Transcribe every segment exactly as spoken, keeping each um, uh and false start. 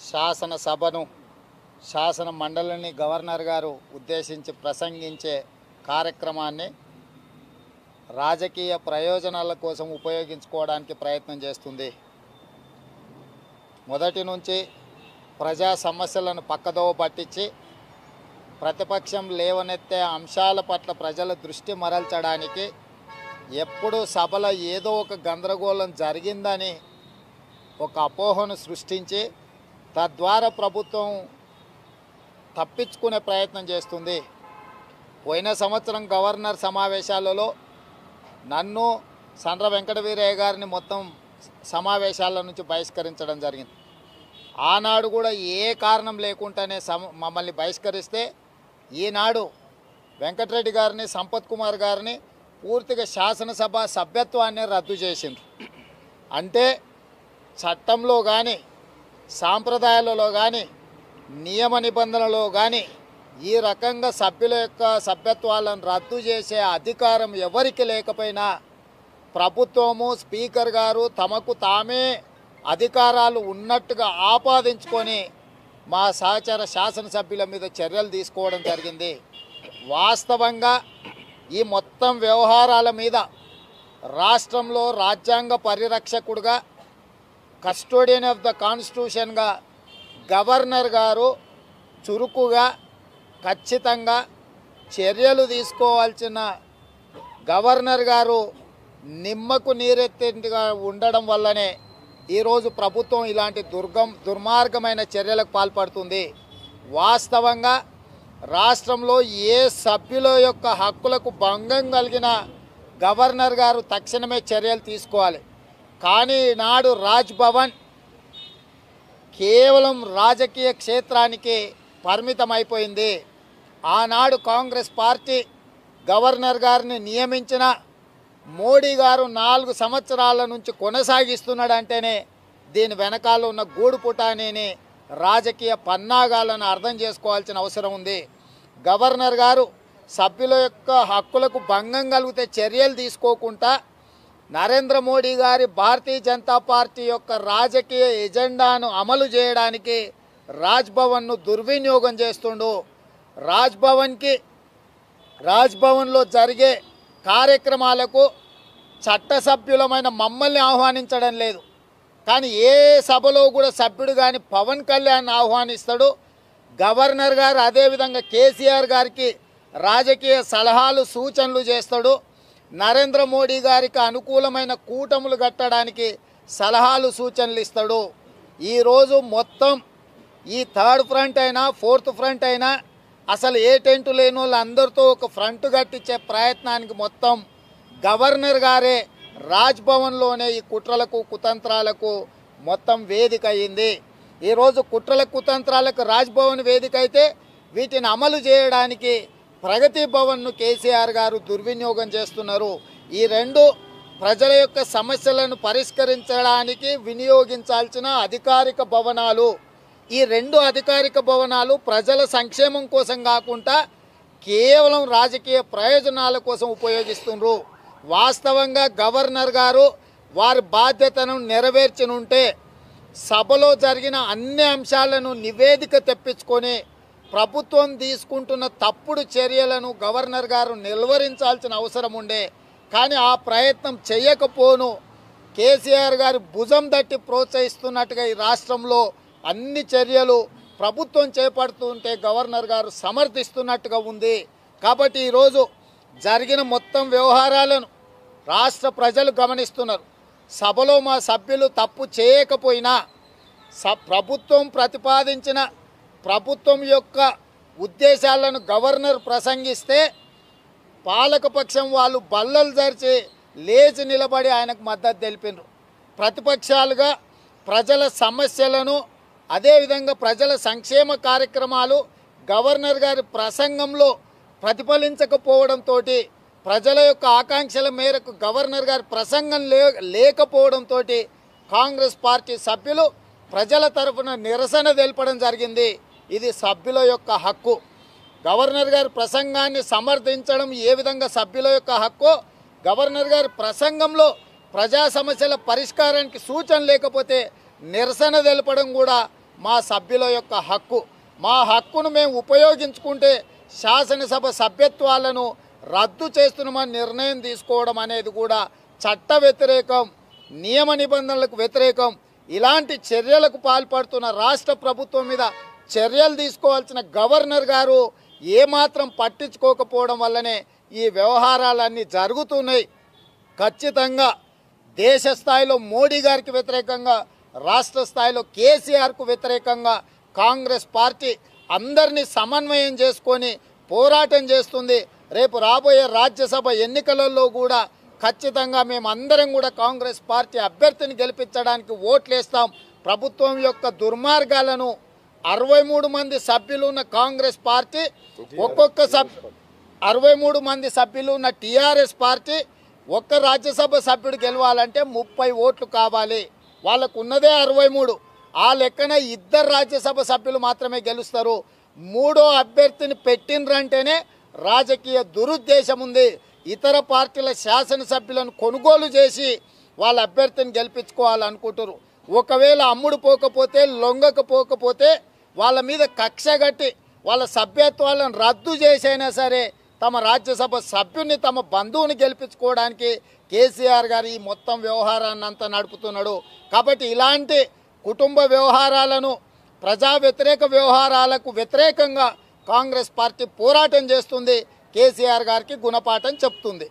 శాసనసభను శాసన మండలిని గవర్నర్ గారు ఉద్దేశించి ప్రసంగించే కార్యక్రమాన్ని రాజకీయ ప్రయోజనాల కోసం ఉపయోగించుకోవడానికి ప్రయత్నం చేస్తుంది. మొదటి నుంచి ప్రజా సమస్యలను పక్కదోవ పట్టించి ప్రతిపక్షం లేవనెత్తే అంశాల పట్ల ప్రజల దృష్టి మరల్చడానికి ఎప్పుడూ సభలో ఏదో ఒక గందరగోళం జరిగిందని ఒక అపోహను సృష్టించి తద్వారా ప్రభుత్వం తప్పించుకునే ప్రయత్నం చేస్తుంది. పోయిన సంవత్సరం గవర్నర్ సమావేశాలలో నన్ను సండ్ర వెంకట వీరయ్య గారిని మొత్తం సమావేశాల నుంచి బహిష్కరించడం జరిగింది. ఆనాడు కూడా ఏ కారణం లేకుండానే సమ మమ్మల్ని బహిష్కరిస్తే ఈనాడు వెంకటరెడ్డి గారిని సంపత్ కుమార్ గారిని పూర్తిగా శాసనసభ సభ్యత్వాన్ని రద్దు చేసిండ్రు. అంటే చట్టంలో కానీ సాంప్రదాయాలలో కానీ నియమ నిబంధనలలో కానీ ఈ రకంగా సభ్యుల యొక్క సభ్యత్వాలను రద్దు చేసే అధికారం ఎవరికి లేకపోయినా ప్రభుత్వము స్పీకర్ గారు తమకు తామే అధికారాలు ఉన్నట్టుగా ఆపాదించుకొని మా సహచర శాసనసభ్యుల మీద చర్యలు తీసుకోవడం జరిగింది. వాస్తవంగా ఈ మొత్తం వ్యవహారాల మీద రాష్ట్రంలో రాజ్యాంగ పరిరక్షకుడుగా కస్టోడియన్ ఆఫ్ ద కాన్స్టిట్యూషన్గా గవర్నర్ గారు చురుకుగా ఖచ్చితంగా చర్యలు తీసుకోవాల్సిన గవర్నర్ గారు నిమ్మకు నీరెత్తిగా ఉండడం వల్లనే ఈరోజు ప్రభుత్వం ఇలాంటి దుర్గం దుర్మార్గమైన చర్యలకు పాల్పడుతుంది. వాస్తవంగా రాష్ట్రంలో ఏ సభ్యుల యొక్క హక్కులకు భంగం కలిగిన గవర్నర్ గారు తక్షణమే చర్యలు తీసుకోవాలి. కానీ నాడు రాజ్ భవన్ కేవలం రాజకీయ క్షేత్రానికి పరిమితమైపోయింది. ఆనాడు కాంగ్రెస్ పార్టీ గవర్నర్ గారిని నియమించిన మోడీ గారు నాలుగు సంవత్సరాల నుంచి కొనసాగిస్తున్నాడంటేనే దీని వెనకాల ఉన్న గూడు పుటానీని రాజకీయ పన్నాగాలను అర్థం చేసుకోవాల్సిన అవసరం ఉంది. గవర్నర్ గారు సభ్యుల యొక్క హక్కులకు భంగం కలిగితే చర్యలు తీసుకోకుండా నరేంద్ర మోడీ గారి భారతీయ జనతా పార్టీ యొక్క రాజకీయ ఎజెండాను అమలు చేయడానికి రాజ్భవన్ను దుర్వినియోగం చేస్తుండు. రాజ్భవన్కి రాజ్భవన్లో జరిగే కార్యక్రమాలకు చట్టసభ్యులమైన మమ్మల్ని ఆహ్వానించడం లేదు. కానీ ఏ సభలో కూడా సభ్యుడు కానీ పవన్ కళ్యాణ్ ఆహ్వానిస్తాడు. గవర్నర్ గారు అదేవిధంగా కేసీఆర్ గారికి రాజకీయ సలహాలు సూచనలు చేస్తాడు. నరేంద్ర మోడీ గారికి అనుకూలమైన కూటములు కట్టడానికి సలహాలు సూచనలు ఇస్తాడు. ఈరోజు మొత్తం ఈ థర్డ్ ఫ్రంట్ అయినా ఫోర్త్ ఫ్రంట్ అయినా అసలు ఏ టెంటు లేని వాళ్ళందరితో ఒక ఫ్రంట్ కట్టించే ప్రయత్నానికి మొత్తం గవర్నర్ గారే రాజ్భవన్లోనే ఈ కుట్రలకు కుతంత్రాలకు మొత్తం వేదిక అయింది. ఈరోజు కుట్రల కుతంత్రాలకు రాజ్భవన్ వేదిక అయితే వీటిని అమలు చేయడానికి ప్రగతి భవన్ను కేసీఆర్ గారు దుర్వినియోగం చేస్తున్నారు. ఈ రెండు ప్రజల యొక్క సమస్యలను పరిష్కరించడానికి వినియోగించాల్సిన అధికారిక భవనాలు. ఈ రెండు అధికారిక భవనాలు ప్రజల సంక్షేమం కోసం కాకుండా కేవలం రాజకీయ ప్రయోజనాల కోసం ఉపయోగిస్తున్నారు. వాస్తవంగా గవర్నర్ గారు వారి బాధ్యతను నెరవేర్చనుంటే సభలో జరిగిన అన్ని అంశాలను నివేదిక తెప్పించుకొని ప్రభుత్వం తీసుకుంటున్న తప్పుడు చర్యలను గవర్నర్ గారు నిలువరించాల్సిన అవసరం ఉండే. కానీ ఆ ప్రయత్నం చేయకపోను కేసీఆర్ గారు భుజం తట్టి ప్రోత్సహిస్తున్నట్టుగా ఈ రాష్ట్రంలో అన్ని చర్యలు ప్రభుత్వం చేపడుతుంటే గవర్నర్ గారు సమర్థిస్తున్నట్టుగా ఉంది. కాబట్టి ఈరోజు జరిగిన మొత్తం వ్యవహారాలను రాష్ట్ర ప్రజలు గమనిస్తున్నారు. సభలో మా సభ్యులు తప్పు చేయకపోయినా స ప్రభుత్వం ప్రతిపాదించిన ప్రభుత్వం యొక్క ఉద్దేశాలను గవర్నర్ ప్రసంగిస్తే పాలకపక్షం వాళ్ళు బల్లలు జరిచి లేచి నిలబడి ఆయనకు మద్దతు తెలిపినారు. ప్రతిపక్షాలుగా ప్రజల సమస్యలను అదేవిధంగా ప్రజల సంక్షేమ కార్యక్రమాలు గవర్నర్ గారి ప్రసంగంలో ప్రతిఫలించకపోవడంతో ప్రజల యొక్క ఆకాంక్షల మేరకు గవర్నర్ గారి ప్రసంగం లే లేకపోవడంతో కాంగ్రెస్ పార్టీ సభ్యులు ప్రజల తరఫున నిరసన తెలపడం జరిగింది. ఇది సభ్యుల యొక్క హక్కు. గవర్నర్ గారి ప్రసంగాన్ని సమర్థించడం ఏ విధంగా సభ్యుల యొక్క హక్కు, గవర్నర్ గారి ప్రసంగంలో ప్రజా సమస్యల పరిష్కారానికి సూచన లేకపోతే నిరసన తెలపడం కూడా మా సభ్యుల యొక్క హక్కు. మా హక్కును మేము ఉపయోగించుకుంటే శాసనసభ సభ్యత్వాలను రద్దు చేస్తున్నామని నిర్ణయం తీసుకోవడం అనేది కూడా చట్ట వ్యతిరేకం, నియమ నిబంధనలకు వ్యతిరేకం. ఇలాంటి చర్యలకు పాల్పడుతున్న రాష్ట్ర ప్రభుత్వం మీద చర్యలు తీసుకోవాల్సిన గవర్నర్ గారు ఏమాత్రం పట్టించుకోకపోవడం వల్లనే ఈ వ్యవహారాలన్నీ జరుగుతున్నాయి. ఖచ్చితంగా దేశ స్థాయిలో మోడీ గారికి వ్యతిరేకంగా, రాష్ట్ర స్థాయిలో కేసీఆర్కు వ్యతిరేకంగా కాంగ్రెస్ పార్టీ అందరినీ సమన్వయం చేసుకొని పోరాటం చేస్తుంది. రేపు రాబోయే రాజ్యసభ ఎన్నికలలో కూడా ఖచ్చితంగా మేము అందరం కూడా కాంగ్రెస్ పార్టీ అభ్యర్థిని గెలిపించడానికి ఓట్లేస్తాం. ప్రభుత్వం యొక్క దుర్మార్గాలను అరవై మూడు మంది సభ్యులు ఉన్న కాంగ్రెస్ పార్టీ, ఒక్కొక్క సభ్యు అరవై మూడు మంది సభ్యులు ఉన్న టీఆర్ఎస్ పార్టీ ఒక్క రాజ్యసభ సభ్యుడు గెలవాలంటే ముప్పై ఓట్లు కావాలి. వాళ్ళకు ఉన్నదే అరవై మూడు. ఆ లెక్కన ఇద్దరు రాజ్యసభ సభ్యులు మాత్రమే గెలుస్తారు. మూడో అభ్యర్థిని పెట్టినరంటేనే రాజకీయ దురుద్దేశం ఉంది. ఇతర పార్టీల శాసనసభ్యులను కొనుగోలు చేసి వాళ్ళ అభ్యర్థిని గెలిపించుకోవాలనుకుంటారు. ఒకవేళ అమ్ముడు పోకపోతే, లొంగకపోకపోతే వాళ్ళ మీద కక్ష కట్టి వాళ్ళ సభ్యత్వాలను రద్దు చేసైనా సరే తమ రాజ్యసభ సభ్యుని, తమ బంధువుని గెలిపించుకోవడానికి కేసీఆర్ గారు ఈ మొత్తం వ్యవహారాన్ని అంతా నడుపుతున్నాడు. కాబట్టి ఇలాంటి కుటుంబ వ్యవహారాలను, ప్రజా వ్యతిరేక వ్యవహారాలకు వ్యతిరేకంగా కాంగ్రెస్ పార్టీ పోరాటం చేస్తుంది. కేసీఆర్ గారికి గుణపాఠం చెప్తుంది.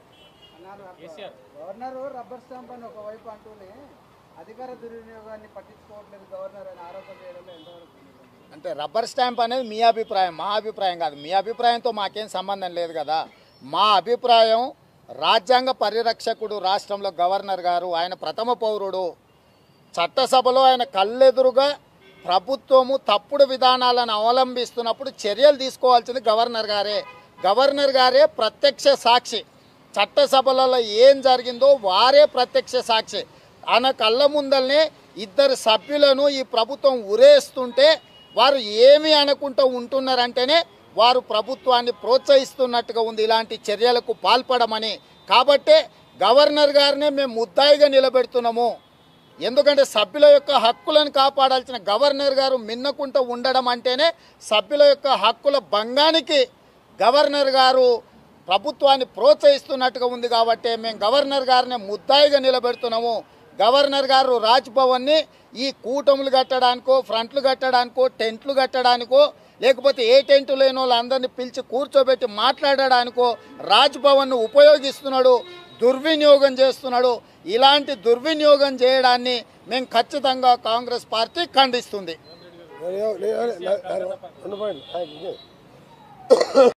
గవర్నర్ రబ్బర్ స్టాంప్ అని ఒకవైపు అంటూనే అధికార దుర్వినియోగాన్ని పట్టించుకోవట్లేదు గవర్నర్ అని ఆరోపణ చేయడంలో ఎంతవరకు? అంటే రబ్బర్ స్టాంప్ అనేది మీ అభిప్రాయం, మా అభిప్రాయం కాదు. మీ అభిప్రాయంతో మాకేం సంబంధం లేదు కదా. మా అభిప్రాయం, రాజ్యాంగ పరిరక్షకుడు రాష్ట్రంలో గవర్నర్ గారు, ఆయన ప్రథమ పౌరుడు. చట్టసభలో ఆయన కళ్ళెదురుగా ప్రభుత్వము తప్పుడు విధానాలను అవలంబిస్తున్నప్పుడు చర్యలు తీసుకోవాల్సింది గవర్నర్ గారే. గవర్నర్ గారే ప్రత్యక్ష సాక్షి. చట్టసభలలో ఏం జరిగిందో వారే ప్రత్యక్ష సాక్షి. ఆయన కళ్ళ ముందల్నే ఇద్దరు సభ్యులను ఈ ప్రభుత్వం ఉరేస్తుంటే వారు ఏమీ అనకుండా ఉంటున్నారంటేనే వారు ప్రభుత్వాన్ని ప్రోత్సహిస్తున్నట్టుగా ఉంది ఇలాంటి చర్యలకు పాల్పడమని. కాబట్టే గవర్నర్ గారినే మేము ముద్దాయిగా నిలబెడుతున్నాము. ఎందుకంటే సభ్యుల యొక్క హక్కులను కాపాడాల్సిన గవర్నర్ గారు మిన్నకుంటూ ఉండడం అంటేనే సభ్యుల యొక్క హక్కుల భంగానికి గవర్నర్ గారు ప్రభుత్వాన్ని ప్రోత్సహిస్తున్నట్టుగా ఉంది. కాబట్టి మేము గవర్నర్ గారిని ముద్దాయిగా నిలబెడుతున్నాము. గవర్నర్ గారు రాజ్భవన్ని ఈ కూటములు కట్టడానికో, ఫ్రంట్లు కట్టడానికో, టెంట్లు కట్టడానికో, లేకపోతే ఏ టెంటు లేని వాళ్ళందరినీ పిలిచి కూర్చోబెట్టి మాట్లాడడానికో రాజ్భవన్ను ఉపయోగిస్తున్నాడు, దుర్వినియోగం చేస్తున్నాడు. ఇలాంటి దుర్వినియోగం చేయడాన్ని మేము ఖచ్చితంగా కాంగ్రెస్ పార్టీ ఖండిస్తుంది.